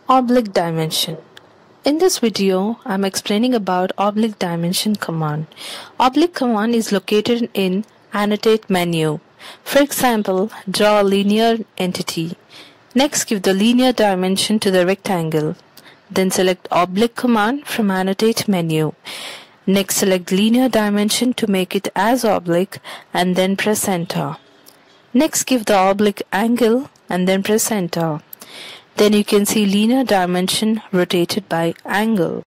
Oblique dimension. In this video, I'm explaining about oblique dimension command. Oblique command is located in Annotate menu. For example, draw a linear entity. Next, give the linear dimension to the rectangle. Then select Oblique command from Annotate menu. Next, select linear dimension to make it as oblique and then press enter. Next, give the oblique angle and then press enter. Then you can see linear dimension rotated by angle.